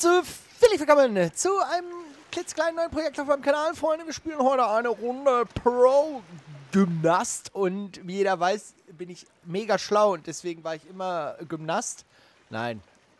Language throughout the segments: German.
Herzlich willkommen zu einem klitzekleinen neuen Projekt auf meinem Kanal, Freunde. Wir spielen heute eine Runde Pro-Gymnast und wie jeder weiß, bin ich mega schlau und deswegen war ich immer Gymnast. Nein.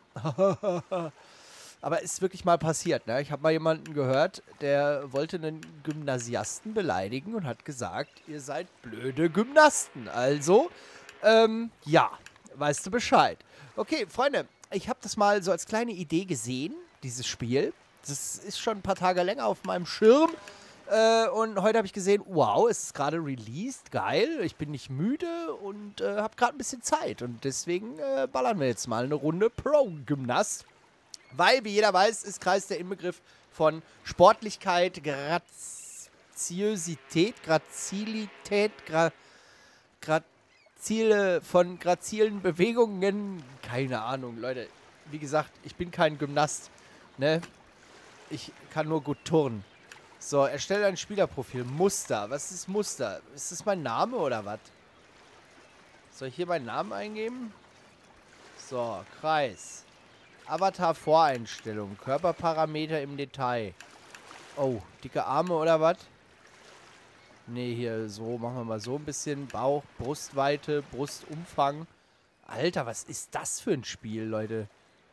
Aber ist wirklich mal passiert, ne? Ich habe mal jemanden gehört, der wollte einen Gymnasiasten beleidigen und hat gesagt, ihr seid blöde Gymnasten. Also, ja, weißt du Bescheid. Okay, Freunde, ich habe das mal so als kleine Idee gesehen, dieses Spiel. Das ist schon ein paar Tage länger auf meinem Schirm. Und heute habe ich gesehen, wow, es ist gerade released, geil. Ich bin nicht müde und habe gerade ein bisschen Zeit. Und deswegen ballern wir jetzt mal eine Runde Pro-Gymnast. Weil, wie jeder weiß, ist Kreis der Inbegriff von Sportlichkeit, Graziosität, Grazilität, von grazilen Bewegungen. Keine Ahnung, Leute. Wie gesagt, ich bin kein Gymnast, ne? Ich kann nur gut turnen. So, erstelle ein Spielerprofil. Muster. Was ist Muster? Ist das mein Name oder was? Soll ich hier meinen Namen eingeben? So, Kreis. Avatar-Voreinstellung. Körperparameter im Detail. Oh, dicke Arme oder was? Ne, hier so. Machen wir mal so ein bisschen. Bauch, Brustweite, Brustumfang. Alter, was ist das für ein Spiel, Leute?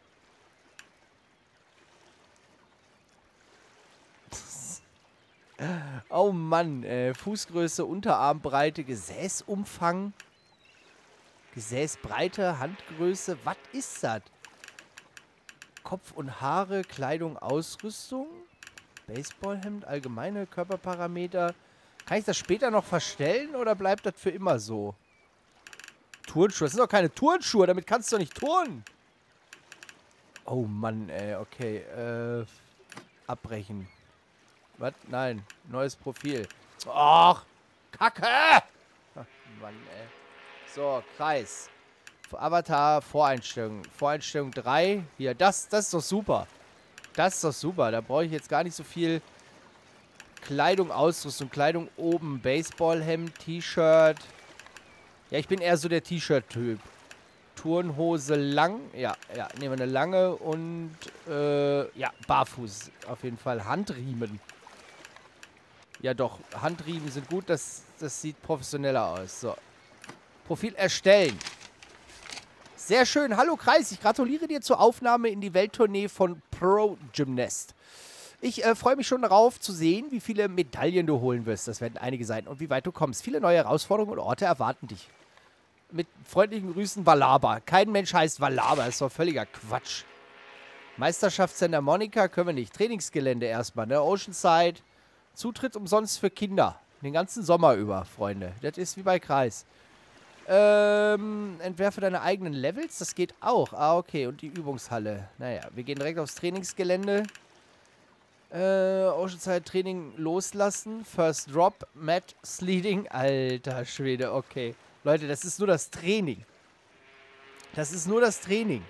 Oh Mann, Fußgröße, Unterarmbreite, Gesäßumfang. Gesäßbreite, Handgröße. Was ist das? Kopf und Haare, Kleidung, Ausrüstung. Baseballhemd, allgemeine Körperparameter. Kann ich das später noch verstellen oder bleibt das für immer so? Turnschuhe, das sind doch keine Turnschuhe, damit kannst du doch nicht turnen. Oh Mann, okay. Abbrechen. Was? Nein. Neues Profil. Och, Kacke! Ach, Mann, ey. So, Kreis. Avatar, Voreinstellung. Voreinstellung 3. Hier, das ist doch super. Das ist doch super. Da brauche ich jetzt gar nicht so viel Kleidung, Ausrüstung. Kleidung oben. Baseballhemd, T-Shirt. Ja, ich bin eher so der T-Shirt-Typ. Turnhose lang. Ja, nehmen wir eine lange und, ja, barfuß. Auf jeden Fall. Handriemen. Ja doch, Handriemen sind gut. Das sieht professioneller aus. So. Profil erstellen. Sehr schön. Hallo Kreis, ich gratuliere dir zur Aufnahme in die Welttournee von Pro-Gymnast. Ich freue mich schon darauf zu sehen, wie viele Medaillen du holen wirst. Das werden einige sein. Und wie weit du kommst. Viele neue Herausforderungen und Orte erwarten dich. Mit freundlichen Grüßen, Valaba. Kein Mensch heißt Valaba. Das ist doch völliger Quatsch. Meisterschaft Santa Monica können wir nicht. Trainingsgelände erstmal, ne? Oceanside. Zutritt umsonst für Kinder. Den ganzen Sommer über, Freunde. Das ist wie bei Kreis. Entwerfe deine eigenen Levels. Das geht auch. Ah, okay. Und die Übungshalle. Naja, wir gehen direkt aufs Trainingsgelände. Oceanside Training loslassen. First Drop. Mat Sledding. Alter Schwede, okay. Leute, das ist nur das Training. Das ist nur das Training.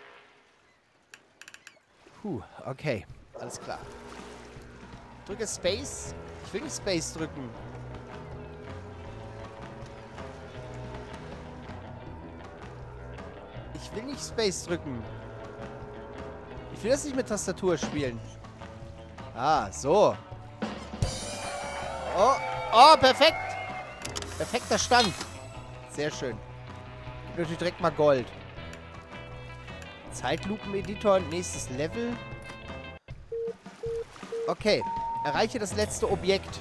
Okay. Alles klar. Drücke Space. Ich will nicht Space drücken. Ich will nicht Space drücken. Ich will das nicht mit Tastatur spielen. Ah, so. Oh, perfekt. Perfekter Stand. Sehr schön. Natürlich direkt mal Gold. Zeitlupen-Editor, nächstes Level. Okay. Erreiche das letzte Objekt.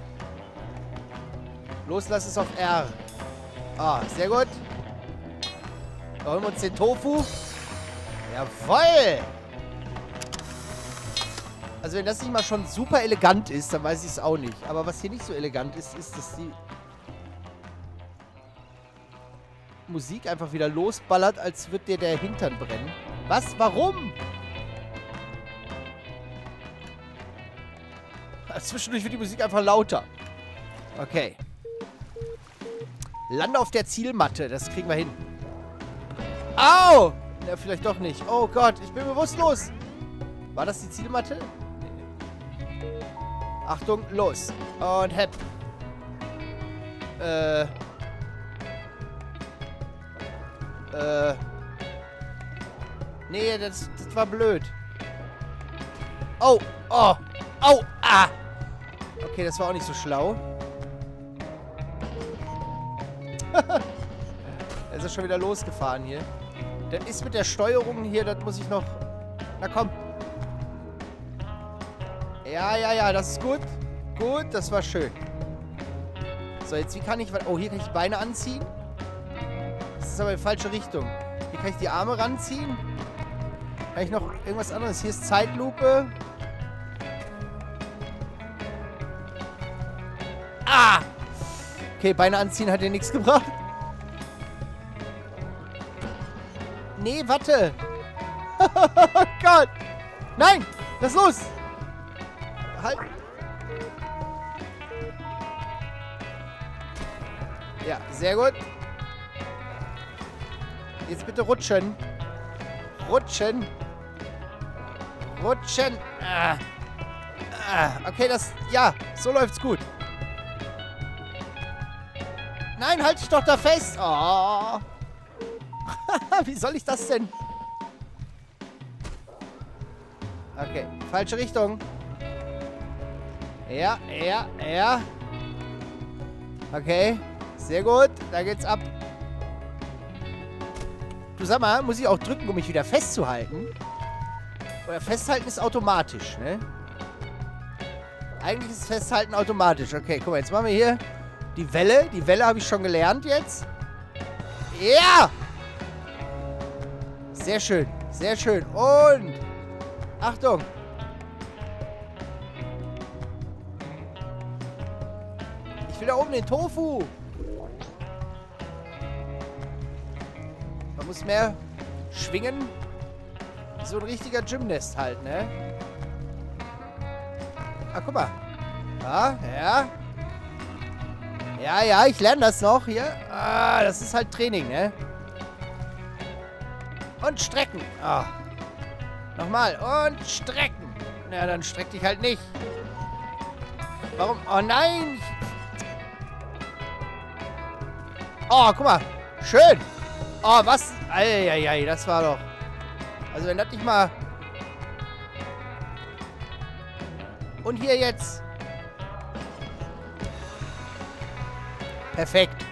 Loslass es auf R. Ah, sehr gut. Da holen wir uns den Tofu. Jawoll! Also wenn das nicht mal schon super elegant ist, dann weiß ich es auch nicht. Aber was hier nicht so elegant ist, ist, dass die Musik einfach wieder losballert, als würde dir der Hintern brennen. Was? Warum? Zwischendurch wird die Musik einfach lauter. Okay. Lande auf der Zielmatte. Das kriegen wir hin. Au! Ja, vielleicht doch nicht. Oh Gott, ich bin bewusstlos. War das die Zielmatte? Nee. Achtung, los. Und hepp. Nee, das war blöd. Oh, oh, oh, ah. Okay, das war auch nicht so schlau. Er ist ja schon wieder losgefahren hier. Das ist mit der Steuerung hier, das muss ich noch... Na komm. Ja, ja, ja, das ist gut. Gut, das war schön. So, jetzt wie kann ich... Oh, hier kann ich die Beine anziehen. Das ist aber in die falsche Richtung. Hier kann ich die Arme ranziehen. Kann ich noch irgendwas anderes? Hier ist Zeitlupe. Ah! Okay, Beine anziehen hat dir nichts gebracht. Nee, warte. Oh Gott. Nein, lass los. Halt. Ja, sehr gut. Jetzt bitte rutschen. Rutschen. Rutschen. Ah. Ah. Okay, das... Ja, so läuft's gut. Nein, halt dich doch da fest. Oh. Wie soll ich das denn? Okay, falsche Richtung. Ja, ja, ja. Okay, sehr gut. Da geht's ab. Du, sag mal, muss ich auch drücken, um mich wieder festzuhalten? Oder festhalten ist automatisch, ne? Eigentlich ist Festhalten automatisch. Okay, guck mal, jetzt machen wir hier die Welle. Die Welle habe ich schon gelernt jetzt. Ja! Sehr schön, sehr schön. Und... Achtung! Ich will da oben den Tofu. Man muss mehr schwingen. Wie so ein richtiger Gymnast halt, ne? Ah, guck mal. Ja, ja. Ja, ja, ich lerne das noch hier. Ah, das ist halt Training, ne? Und strecken. Ah. Nochmal. Und strecken. Na, dann streck dich halt nicht. Warum? Oh nein. Oh, guck mal. Schön. Oh, was? Eieiei, das war doch... Also wenn das nicht mal... Und hier jetzt. Perfekt.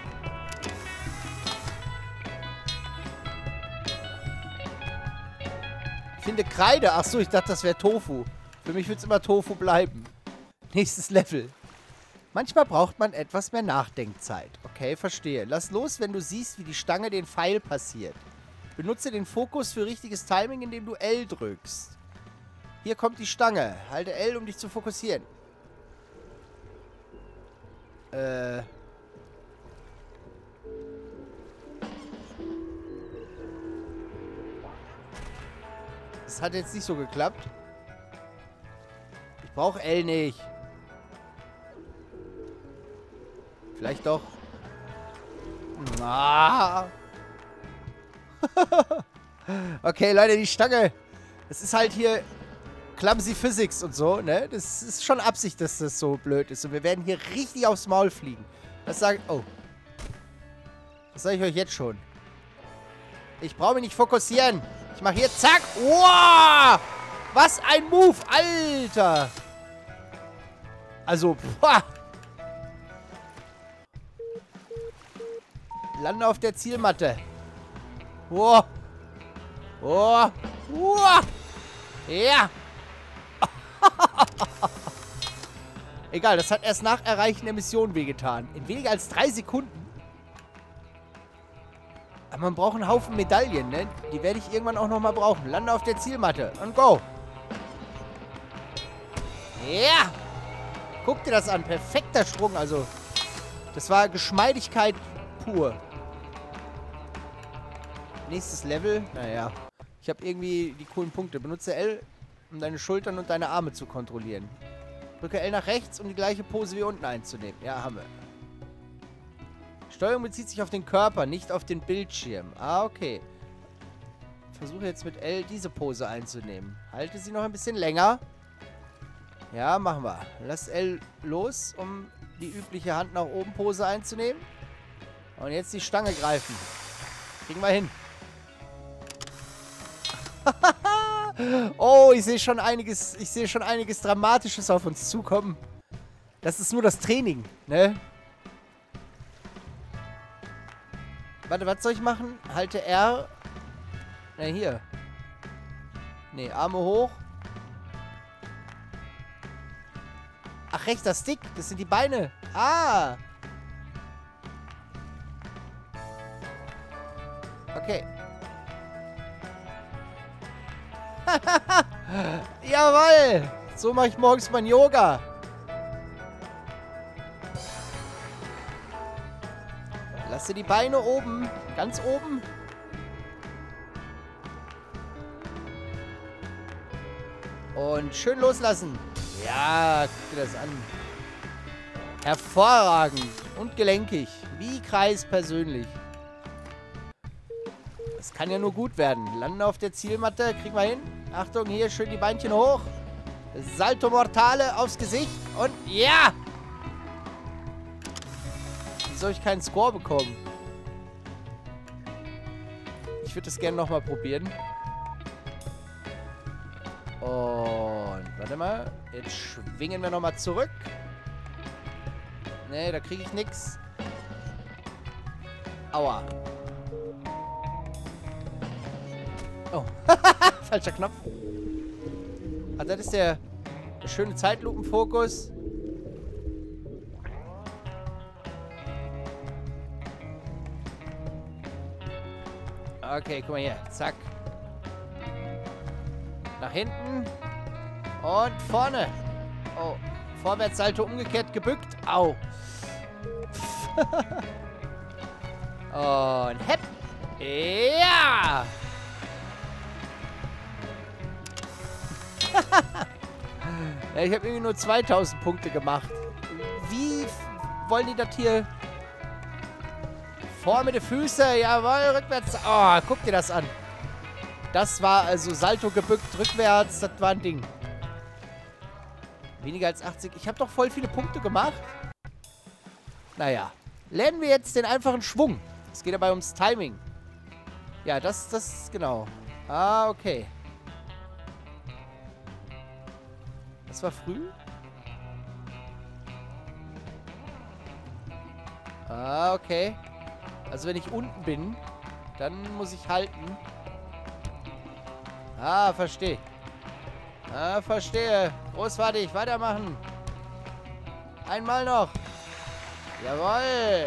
Ich finde Kreide. Achso, ich dachte, das wäre Tofu. Für mich wird es immer Tofu bleiben. Nächstes Level. Manchmal braucht man etwas mehr Nachdenkzeit. Okay, verstehe. Lass los, wenn du siehst, wie die Stange den Pfeil passiert. Benutze den Fokus für richtiges Timing, indem du L drückst. Hier kommt die Stange. Halte L, um dich zu fokussieren. Das hat jetzt nicht so geklappt. Ich brauche L nicht. Vielleicht doch. Ah. Okay, Leute, die Stange. Es ist halt hier Clumsy Physics und so, ne? Das ist schon Absicht, dass das so blöd ist. Und wir werden hier richtig aufs Maul fliegen. Das sage ich... Oh. Das sage ich euch jetzt schon. Ich brauche mich nicht fokussieren. Ich mache hier zack. Wow! Was ein Move, Alter! Also, boah. Lande auf der Zielmatte. Wow. Wow. Wow. Ja. Egal, das hat erst nach Erreichen der Mission wehgetan. In weniger als 3 Sekunden. Aber man braucht einen Haufen Medaillen, ne? Die werde ich irgendwann auch nochmal brauchen. Lande auf der Zielmatte und go. Ja. Guck dir das an. Perfekter Sprung. Also, das war Geschmeidigkeit pur. Nächstes Level. Naja. Ich habe irgendwie die coolen Punkte. Benutze L, um deine Schultern und deine Arme zu kontrollieren. Drücke L nach rechts, um die gleiche Pose wie unten einzunehmen. Ja, haben wir. Steuerung bezieht sich auf den Körper, nicht auf den Bildschirm. Ah, okay. Versuche jetzt mit L diese Pose einzunehmen. Halte sie noch ein bisschen länger. Ja, machen wir. Lass L los, um die übliche Hand nach oben Pose einzunehmen. Und jetzt die Stange greifen. Kriegen wir hin. Oh, ich sehe schon einiges Dramatisches auf uns zukommen. Das ist nur das Training, ne? Warte, was soll ich machen? Halte R. Na, hier. Ne, Arme hoch. Ach, rechter Stick. Das sind die Beine. Ah. Okay. Jawohl. So mache ich morgens mein Yoga. Lasse die Beine oben. Ganz oben. Und schön loslassen. Ja, guck dir das an. Hervorragend. Und gelenkig. Wie Kreis persönlich. Das kann ja nur gut werden. Landen auf der Zielmatte. Kriegen wir hin. Achtung, hier schön die Beinchen hoch. Salto Mortale aufs Gesicht. Und ja! Wie soll ich keinen Score bekommen? Ich würde das gerne nochmal probieren. Und warte mal. Jetzt schwingen wir nochmal zurück. Nee, da kriege ich nichts. Aua. Oh. Falscher Knopf. Ah, das ist der schöne Zeitlupenfokus. Okay, guck mal hier. Zack. Nach hinten. Und vorne. Oh. Vorwärtssalto umgekehrt gebückt. Au. Und hepp. Ja. Ja, ich habe irgendwie nur 2000 Punkte gemacht. Wie wollen die das hier? Vor mit den Füßen. Jawohl, rückwärts. Oh, guck dir das an. Das war also Salto gebückt, rückwärts. Das war ein Ding. Weniger als 80. Ich habe doch voll viele Punkte gemacht. Naja. Lernen wir jetzt den einfachen Schwung. Es geht dabei ums Timing. Ja, das genau. Ah, okay. Das war früh? Ah, okay. Also wenn ich unten bin, dann muss ich halten. Ah, verstehe. Ah, verstehe. Großartig, weitermachen. Einmal noch. Jawohl.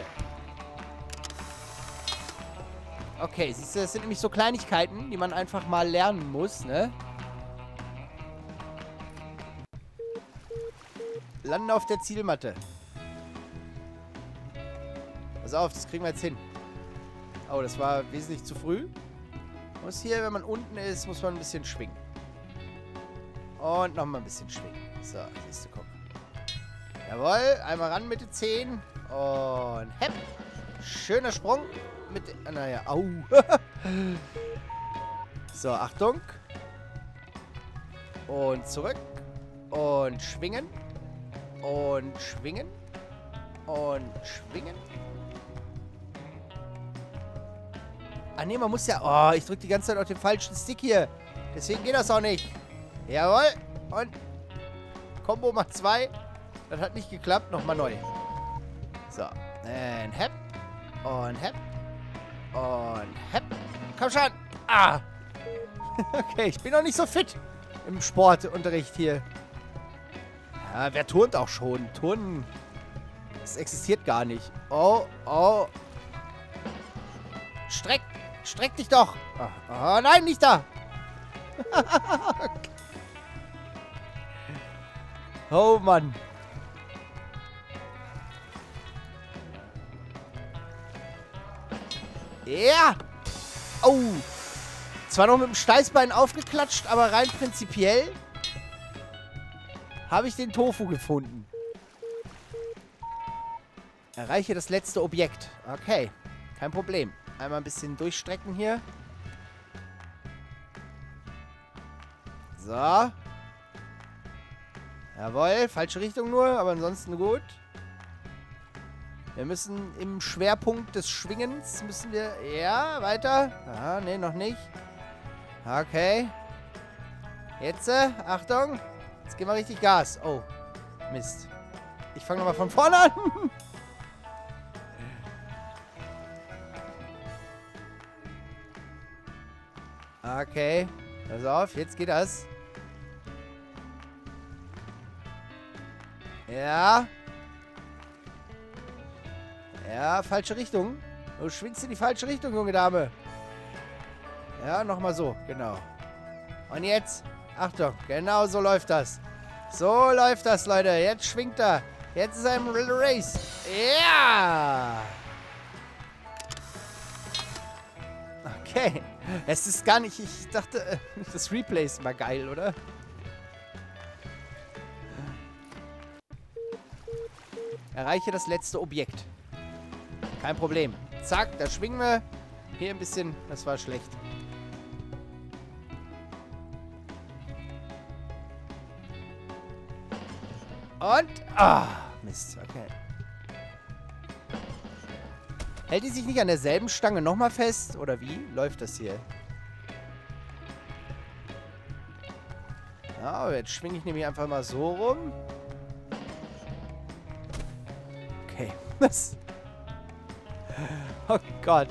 Okay, siehst du, das sind nämlich so Kleinigkeiten, die man einfach mal lernen muss, ne? Landen auf der Zielmatte. Pass auf, das kriegen wir jetzt hin. Oh, das war wesentlich zu früh. Muss hier, wenn man unten ist, muss man ein bisschen schwingen. Und nochmal ein bisschen schwingen. So, siehst du, guck. Jawohl, einmal ran mit den Zehen. Und hepp. Schöner Sprung. Mit, naja, au. So, Achtung. Und zurück. Und schwingen. Und schwingen. Und schwingen. Ah, ne, man muss ja... Oh, ich drücke die ganze Zeit auf den falschen Stick hier. Deswegen geht das auch nicht. Jawohl. Und Combo macht 2. Das hat nicht geklappt. Nochmal neu. So. Und hepp. Und hepp. Und hepp. Komm schon. Ah. Okay, ich bin noch nicht so fit im Sportunterricht hier. Ja, wer turnt auch schon? Turnen. Das existiert gar nicht. Oh, oh. Streck dich doch. Oh, nein, nicht da. Okay. Oh, Mann. Ja. Oh. Zwar noch mit dem Steißbein aufgeklatscht, aber rein prinzipiell habe ich den Tofu gefunden. Erreiche das letzte Objekt. Okay. Kein Problem. Einmal ein bisschen durchstrecken hier. So. Jawohl. Falsche Richtung nur, aber ansonsten gut. Wir müssen im Schwerpunkt des Schwingens müssen wir... Ja, weiter. Ah, nee, noch nicht. Okay. Jetzt, Achtung. Jetzt geben wir richtig Gas. Oh, Mist. Ich fange nochmal von vorne an. Okay. Pass auf, jetzt geht das. Ja. Ja, falsche Richtung. Du schwingst in die falsche Richtung, junge Dame. Ja, nochmal so. Genau. Und jetzt, Achtung, genau so läuft das. So läuft das, Leute. Jetzt schwingt er. Jetzt ist er im Race. Ja! Okay. Es ist gar nicht... Ich dachte, das Replay ist mal geil, oder? Erreiche das letzte Objekt. Kein Problem. Zack, da schwingen wir. Hier ein bisschen... Das war schlecht. Und... Ah, Mist. Okay. Hält die sich nicht an derselben Stange nochmal fest? Oder wie läuft das hier? Ja, jetzt schwinge ich nämlich einfach mal so rum. Okay. Das... Oh Gott.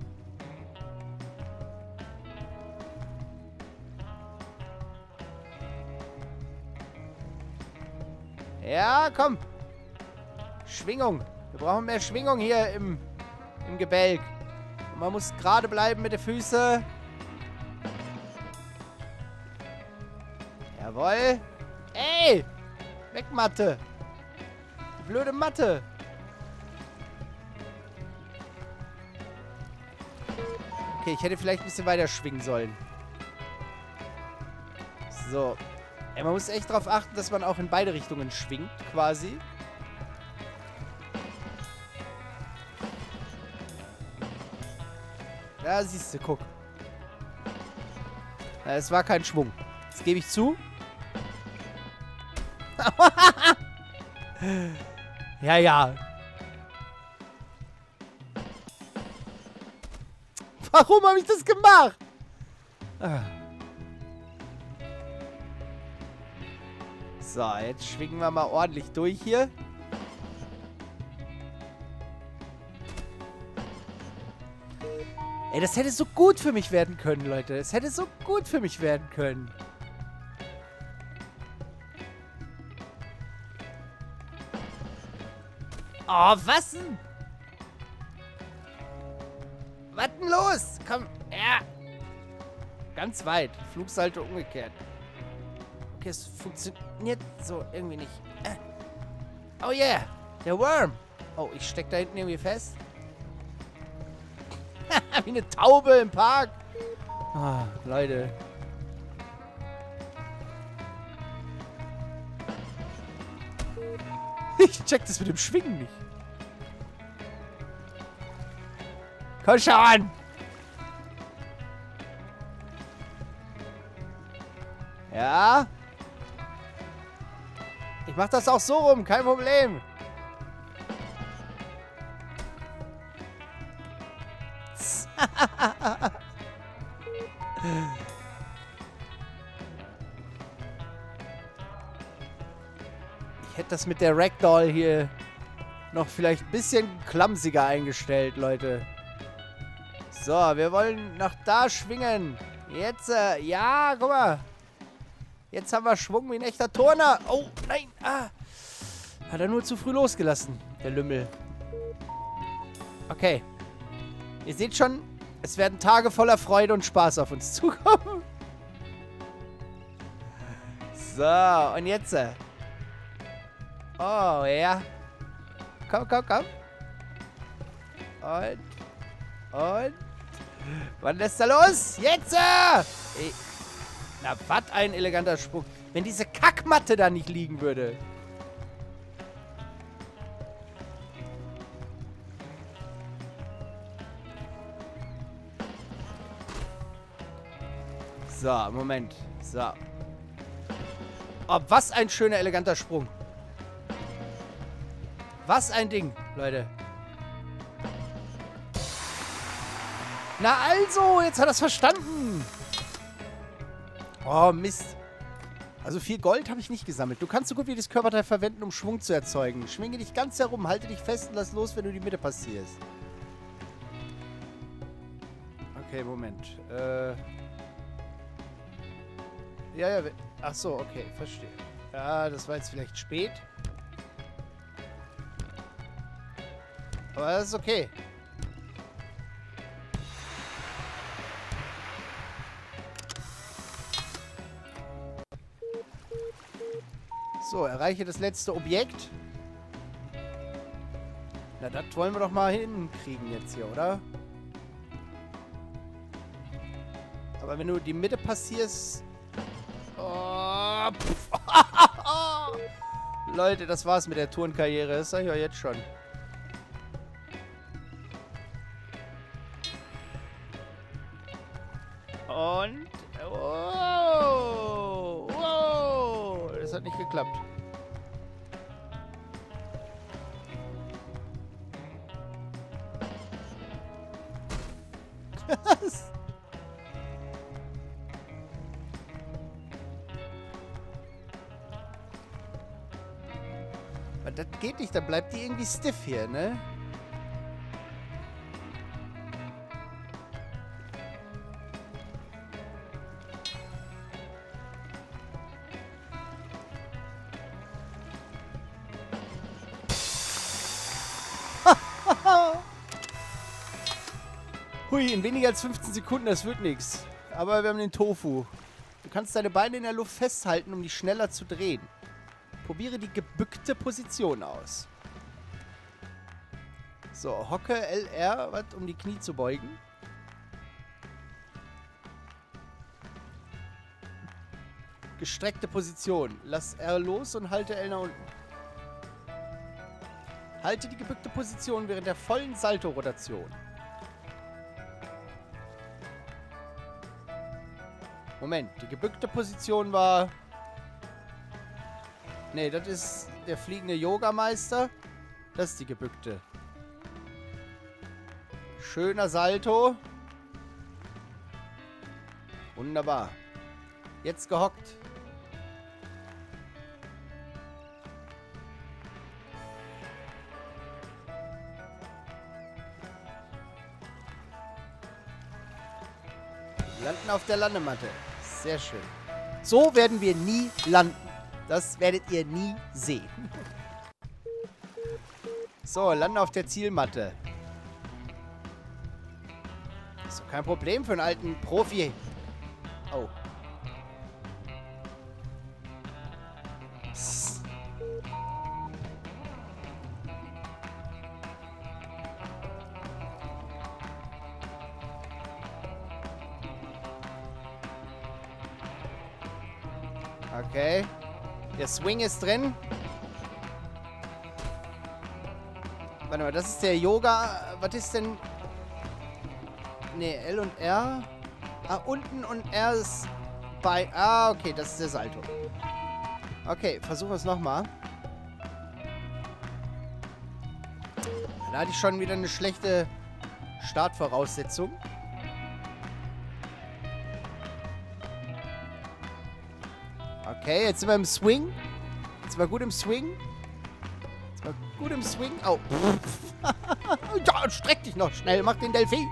Ja, komm. Schwingung. Wir brauchen mehr Schwingung hier im Gebälk. Und man muss gerade bleiben mit den Füßen. Jawohl. Ey! Weg, Matte. Die blöde Matte. Okay, ich hätte vielleicht ein bisschen weiter schwingen sollen. So. Ey, man muss echt darauf achten, dass man auch in beide Richtungen schwingt, quasi. Ja, siehst du, guck. Ja, es war kein Schwung. Das gebe ich zu. Ja, ja. Warum habe ich das gemacht? So, jetzt schwingen wir mal ordentlich durch hier. Ey, das hätte so gut für mich werden können, Leute. Es hätte so gut für mich werden können. Oh, was denn? Was denn los? Komm, ja. Ganz weit. Flugsalto umgekehrt. Okay, es funktioniert so irgendwie nicht. Oh yeah, der Worm. Oh, ich steck da hinten irgendwie fest. Wie eine Taube im Park. Ah, Leute. Ich check das mit dem Schwingen nicht. Komm schon! Ja? Ich mach das auch so rum, kein Problem. Ich hätte das mit der Ragdoll hier noch vielleicht ein bisschen clumsiger eingestellt, Leute. So, wir wollen nach da schwingen. Jetzt, ja, guck mal. Jetzt haben wir Schwung wie ein echter Turner. Oh, nein. Ah. Hat er nur zu früh losgelassen, der Lümmel. Okay. Ihr seht schon, es werden Tage voller Freude und Spaß auf uns zukommen. So, und jetzt. Oh, ja. Komm, komm, komm. Und. Wann lässt er los? Jetzt! Ey. Na, was ein eleganter Sprung. Wenn diese Kackmatte da nicht liegen würde. So, Moment. So. Oh, was ein schöner, eleganter Sprung. Was ein Ding, Leute. Na also, jetzt hat er es verstanden. Oh, Mist. Also viel Gold habe ich nicht gesammelt. Du kannst so gut wie das Körperteil verwenden, um Schwung zu erzeugen. Schwinge dich ganz herum, halte dich fest und lass los, wenn du die Mitte passierst. Okay, Moment. Ja. Ach so, okay, verstehe. Ja, das war jetzt vielleicht spät. Aber das ist okay. So, erreiche das letzte Objekt. Na, das wollen wir doch mal hinkriegen jetzt hier, oder? Aber wenn du die Mitte passierst... Oh, Leute, das war's mit der Turnkarriere. Das sag ich euch jetzt schon. Und... Oh, wow, das hat nicht geklappt. Was? Das geht nicht, dann bleibt die irgendwie stiff hier, ne? Hui, in weniger als 15 Sekunden, das wird nichts. Aber wir haben den Tofu. Du kannst deine Beine in der Luft festhalten, um dich schneller zu drehen. Probiere die gebückte Position aus. So, hocke LR, um die Knie zu beugen. Gestreckte Position. Lass R los und halte L nach unten. Halte die gebückte Position während der vollen Salto-Rotation. Moment, die gebückte Position war... Ne, das ist der fliegende Yogameister. Das ist die gebückte. Schöner Salto. Wunderbar. Jetzt gehockt. Landen auf der Landematte. Sehr schön. So werden wir nie landen. Das werdet ihr nie sehen. So, landen auf der Zielmatte. Ist doch kein Problem für einen alten Profi. Oh. Psst. Okay. Der Swing ist drin. Warte mal, das ist der Yoga. Was ist denn... Ne, L und R. Ah, unten und R ist bei... Ah, okay, das ist der Salto. Okay, versuchen wir es nochmal. Da hatte ich schon wieder eine schlechte Startvoraussetzung. Okay, jetzt sind wir im Swing. Jetzt sind wir gut im Swing. Jetzt sind wir gut im Swing. Oh. Ja, streck dich noch schnell. Mach den Delfin.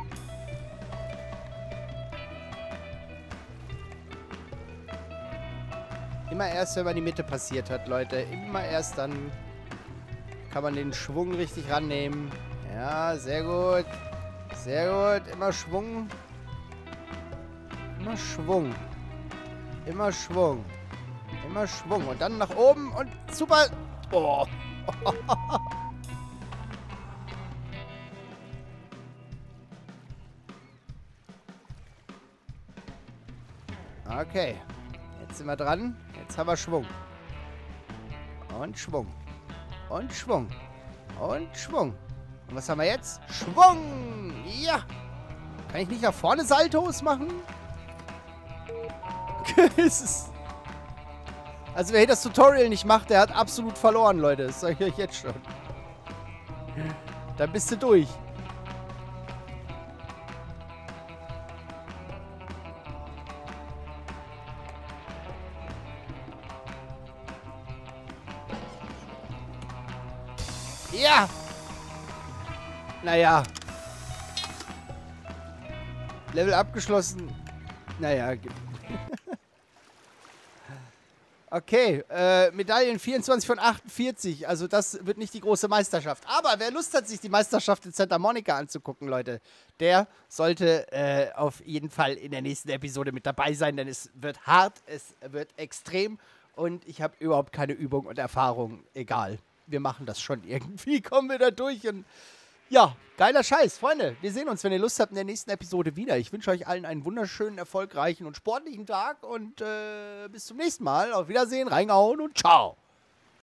Immer erst, wenn man die Mitte passiert hat, Leute. Immer erst dann kann man den Schwung richtig rannehmen. Ja, sehr gut. Sehr gut. Immer Schwung. Immer Schwung. Immer Schwung. Immer Schwung. Und dann nach oben und super. Oh. Okay. Jetzt sind wir dran. Jetzt haben wir Schwung. Und Schwung. Und Schwung. Und Schwung. Und was haben wir jetzt? Schwung! Ja! Kann ich nicht nach vorne Saltos machen? Also wer hier das Tutorial nicht macht, der hat absolut verloren, Leute. Das sage ich euch jetzt schon. Dann bist du durch. Ja! Naja. Level abgeschlossen. Naja. Okay, Medaillen 24 von 48. Also das wird nicht die große Meisterschaft. Aber wer Lust hat, sich die Meisterschaft in Santa Monica anzugucken, Leute, der sollte auf jeden Fall in der nächsten Episode mit dabei sein, denn es wird hart, es wird extrem und ich habe überhaupt keine Übung und Erfahrung. Egal, wir machen das schon irgendwie, kommen wir da durch und ja, geiler Scheiß, Freunde. Wir sehen uns, wenn ihr Lust habt, in der nächsten Episode wieder. Ich wünsche euch allen einen wunderschönen, erfolgreichen und sportlichen Tag und bis zum nächsten Mal. Auf Wiedersehen, reingehauen und ciao.